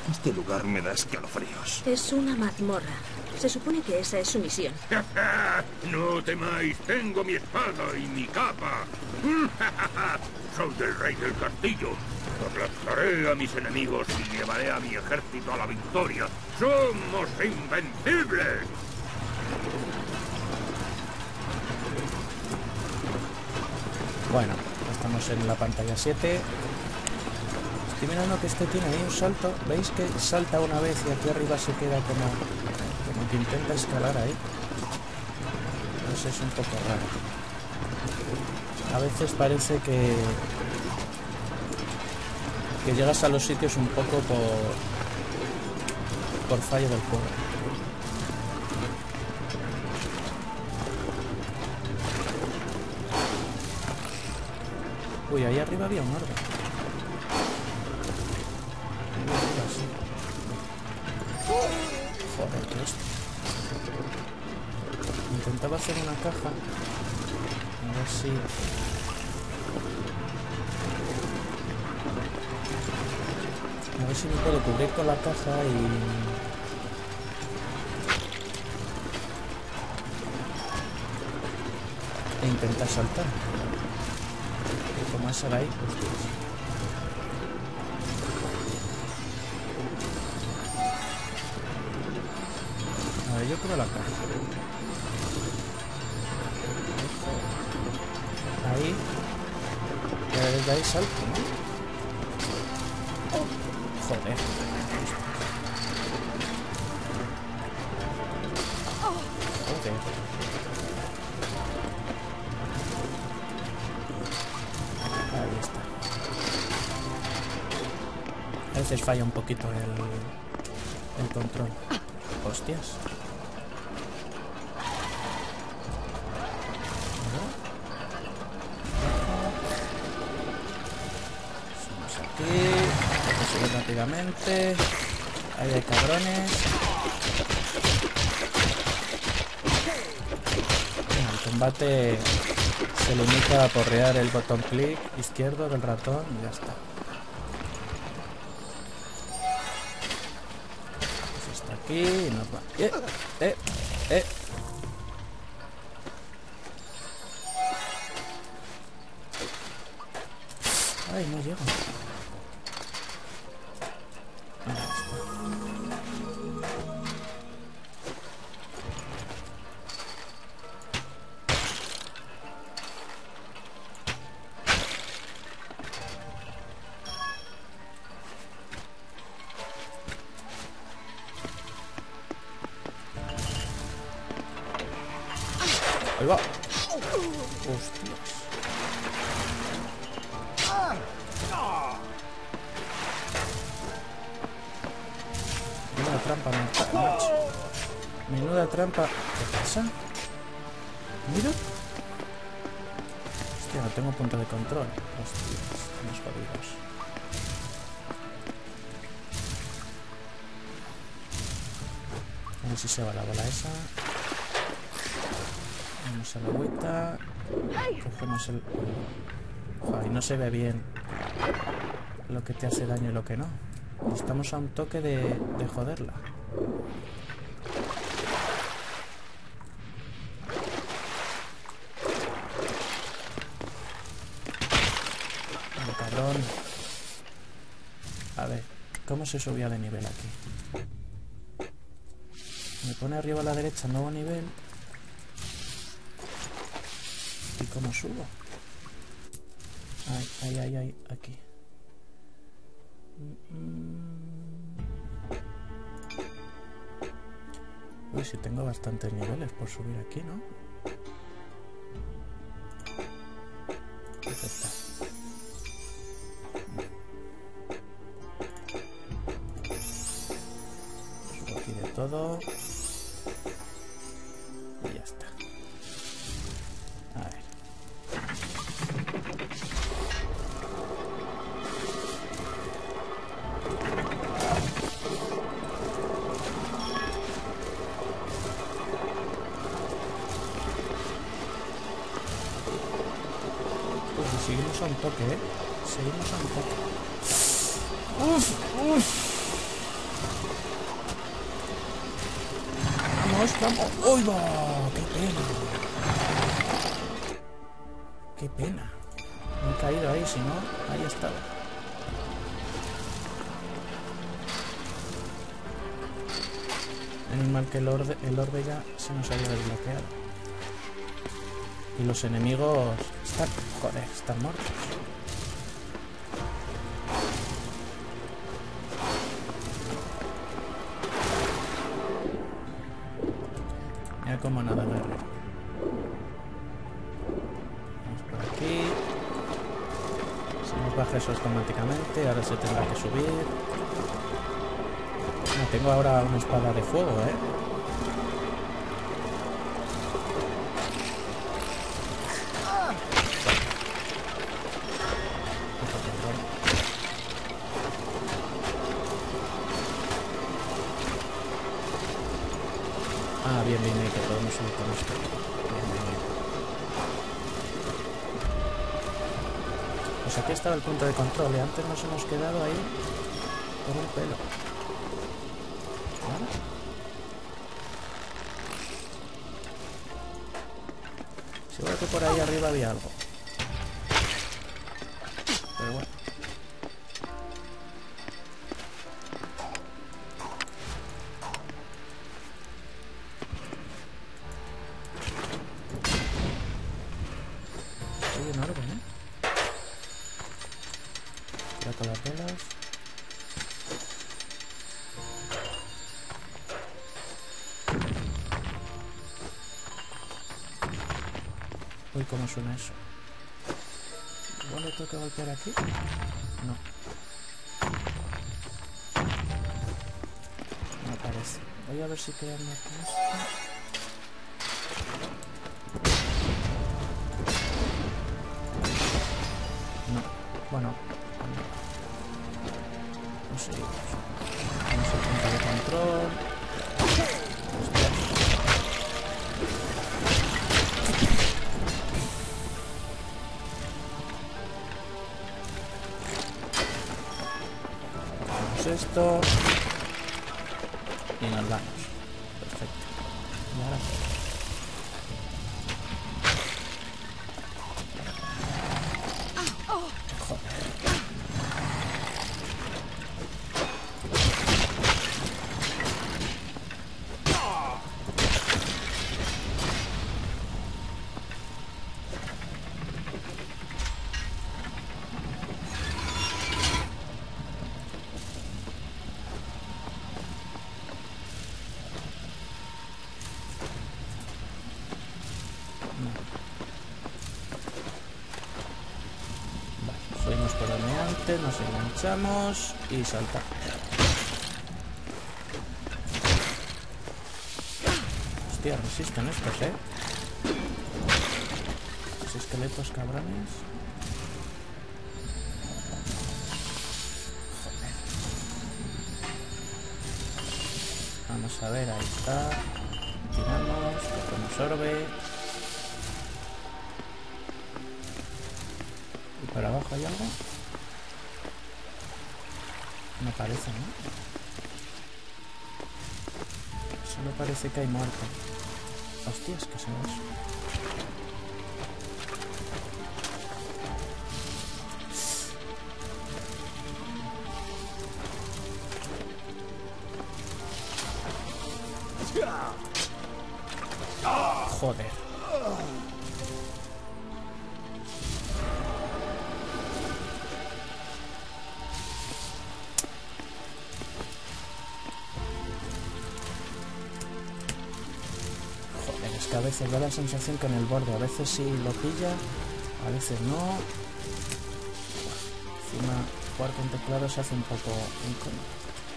Este lugar me da escalofríos. Es una mazmorra. Se supone que esa es su misión. No temáis, tengo mi espada y mi capa. Soy el rey del castillo. Aplastaré a mis enemigos y llevaré a mi ejército a la victoria. ¡Somos invencibles! Bueno, estamos en la pantalla 7. Estoy mirando que este tiene ahí un salto. ¿Veis que salta una vez y aquí arriba se queda como que intenta escalar ahí? Pues es un poco raro. A veces parece que llegas a los sitios un poco por fallo del juego. Uy, ahí arriba había un árbol. Joder, ¿qué es? Intentaba hacer una caja. A ver si... A ver si me puedo cubrir con la caja e intentar saltar. Y como esa de ahí, hostias. A ver, yo creo la caja. Ahí. Y desde ahí salto, ¿no? Joder. Joder. Ahí está. A veces falla un poquito el control. Hostias. Subimos aquí. Hay que subir rápidamente. Ahí hay cabrones. El combate se limita a porrear el botón clic izquierdo del ratón y ya está. Pues está aquí y nos va. Ay, no llego. Ahí va. Hostias. Menuda trampa, macho. Menuda trampa. ¿Qué pasa? Mira. Hostia, no tengo punto de control. Hostias, estamos jodidos. A ver si se va la bola esa. Vamos a la agüita. Cogemos el... Joder, no se ve bien lo que te hace daño y lo que no. Estamos a un toque de joderla. El cabrón. A ver, ¿cómo se subía de nivel aquí? Me pone arriba a la derecha nuevo nivel. ¿Y cómo subo? Ay, aquí. Uy, si tengo bastantes niveles por subir aquí, ¿no? Perfecto. Subo aquí de todo. Y ya está. A ver. Pues seguimos a un toque, ¿eh? Seguimos a un toque. ¡Uf! vamos. ¡Uy, va! ¡Qué pena! ¡Qué pena! Me he caído ahí, si no, ahí estaba. Menos mal que el orbe ya se nos había desbloqueado. Y los enemigos están... Joder, están muertos. Mira cómo nada el guerrero. Vamos por aquí. Se nos baja eso automáticamente. Ahora se tendrá que subir. No, tengo ahora una espada de fuego, ¿eh? Ah, bien, bien, que podemos subir con esto. Bien, bien, bien. Pues aquí estaba el punto de control, y antes nos hemos quedado ahí por un pelo. ¿Vale? Seguro que por ahí arriba había algo. Pero bueno. Hay un árbol, ¿eh? Ya con las velas. Uy, ¿cómo suena eso? ¿Igual le tengo que golpear aquí? No. No parece. Voy a ver si quedarme aquí esto. No. Bueno. No sé. Vamos al punto de control. Esto y nos vamos. Perfecto. Y ahora subimos por donde antes, nos enganchamos y saltamos. Hostia, resisten estos, ¿eh? Los esqueletos cabrones. Joder. Vamos a ver, ahí está. Tiramos, cogemos orbe. ¿Por abajo hay algo? No parece, ¿no? Solo parece que hay muerte. Hostias, ¿qué es eso? Joder. Es que a veces da la sensación que en el borde, a veces sí lo pilla, a veces no. Encima jugar con teclado se hace un poco incómodo.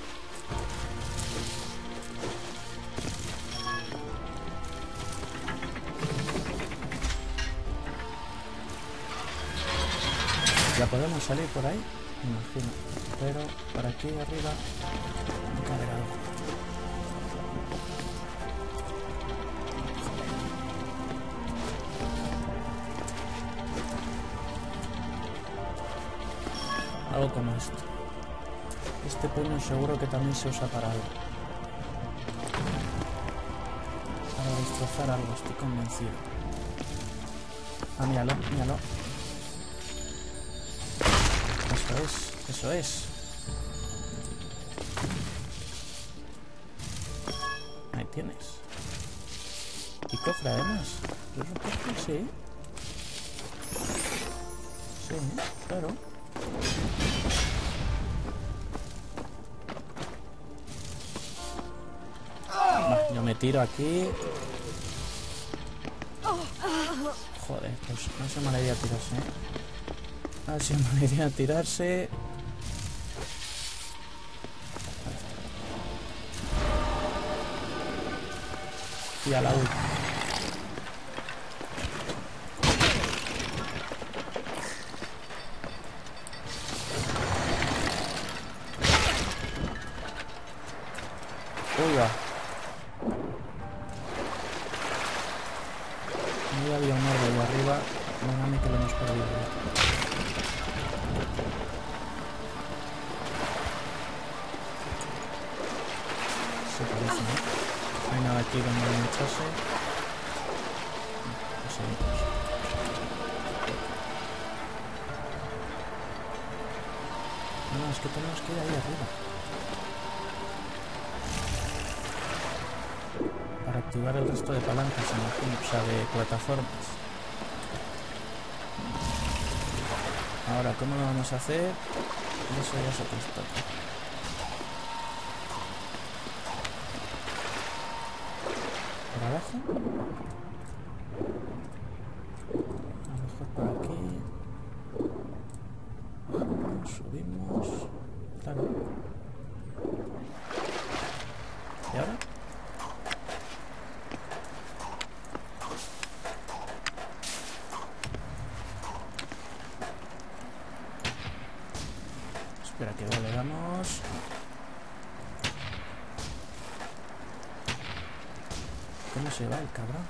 ¿Ya podemos salir por ahí? Me imagino. Pero por aquí arriba hay que haber algo. Algo como esto. Este peño seguro que también se usa para algo. destrozar algo, estoy convencido. Ah, míralo, míralo. Eso es, eso es. Ahí tienes. Y cofre además. ¿Es un cofre? Sí. Sí, claro. Va, yo me tiro aquí. Joder, pues no se mala idea tirarse, ¿eh? No se mala idea tirarse. Y a la última. Uy, va. Ahí había un árbol de arriba. No, a mí que lo hemos perdido. Se parece, ¿no? No hay nada aquí donde echarse. Pues seguimos. No, es que tenemos que ir ahí arriba. Para activar el resto de palancas, imagino, o sea, de plataformas. Ahora, ¿cómo lo vamos a hacer? Eso ya es otra historia. ¿Por abajo? A lo mejor por aquí. Bajamos, subimos. Claro. ¿Y ahora? Espera que le damos. ¿Cómo se va el cabrón?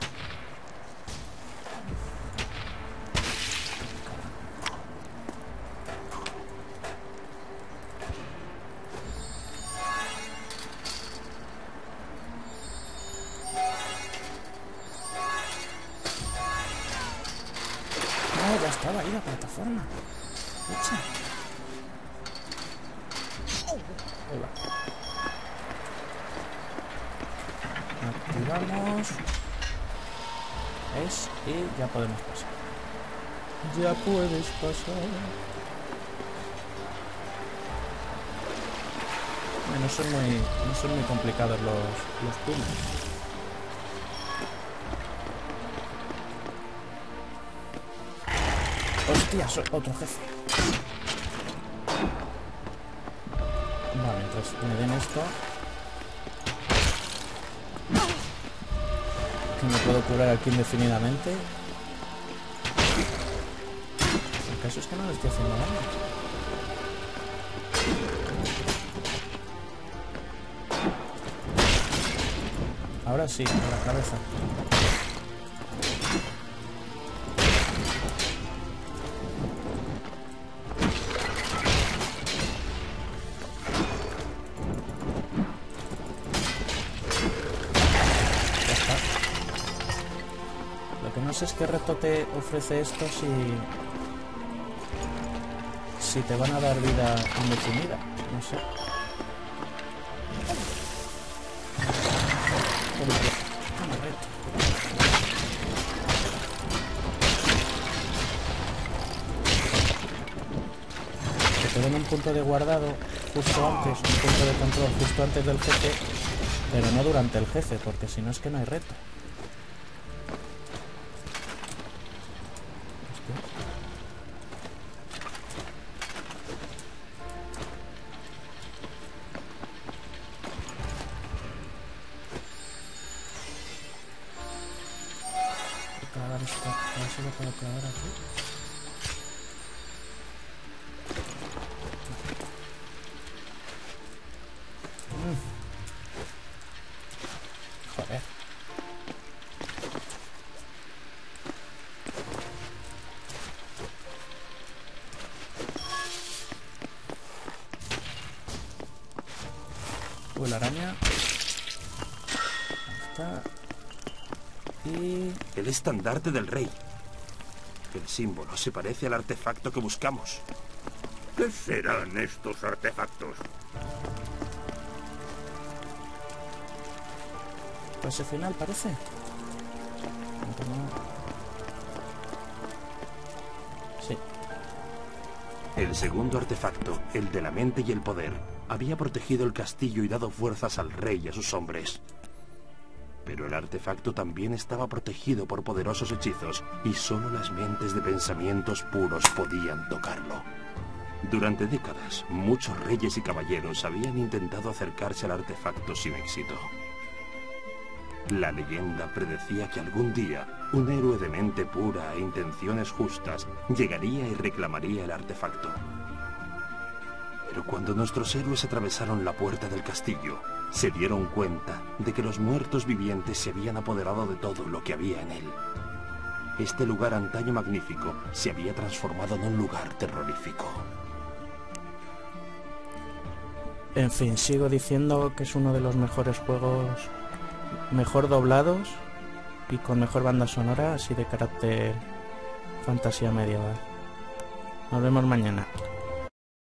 No, ya estaba ahí la plataforma. Escucha. Ahí va. Activamos. ¿Ves? Y ya podemos pasar. Ya puedes pasar. No son muy complicados los puzzles. ¡Hostia! Otro jefe. Vale, mientras me den esto, que me puedo curar aquí indefinidamente. El caso es que no le estoy haciendo daño. Ahora sí, a la cabeza. No sé qué reto te ofrece esto si te van a dar vida indefinida, no sé. Como reto. Que te den un punto de guardado justo antes, un punto de control justo antes del jefe, pero no durante el jefe, porque si no es que no hay reto. A ver si lo puedo clavar aquí. Joder. Uy, la araña. Ahí está. Y... El estandarte del rey. El símbolo se parece al artefacto que buscamos. ¿Qué serán estos artefactos? Pase final, parece. Sí. El segundo artefacto, el de la mente y el poder, había protegido el castillo y dado fuerzas al rey y a sus hombres. Pero el artefacto también estaba protegido por poderosos hechizos y solo las mentes de pensamientos puros podían tocarlo. Durante décadas, muchos reyes y caballeros habían intentado acercarse al artefacto sin éxito. La leyenda predecía que algún día un héroe de mente pura e intenciones justas llegaría y reclamaría el artefacto. Pero cuando nuestros héroes atravesaron la puerta del castillo, se dieron cuenta de que los muertos vivientes se habían apoderado de todo lo que había en él. Este lugar antaño magnífico se había transformado en un lugar terrorífico. En fin, sigo diciendo que es uno de los mejores juegos, mejor doblados y con mejor banda sonora, así de carácter fantasía medieval. Nos vemos mañana.